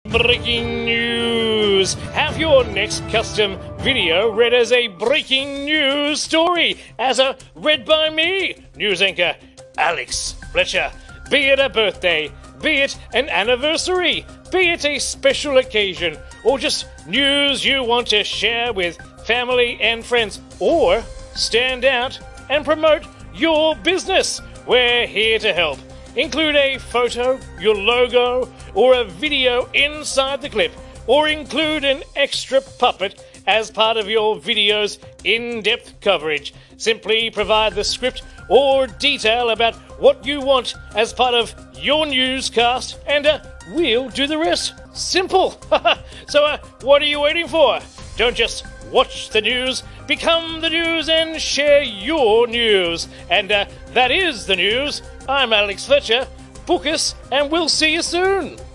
Breaking news! Have your next custom video read as a breaking news story, as a read by me, news anchor Alex Fletcher. Be it a birthday, be it an anniversary, be it a special occasion, or just news you want to share with family and friends, or stand out and promote your business. We're here to help. Include a photo, your logo, or a video inside the clip, or include an extra puppet as part of your video's in-depth coverage. Simply provide the script or detail about what you want as part of your newscast, and we'll do the rest. Simple! So what are you waiting for? Don't just watch the news, become the news and share your news. And that is the news. I'm Alex Fletcher. Book us and we'll see you soon.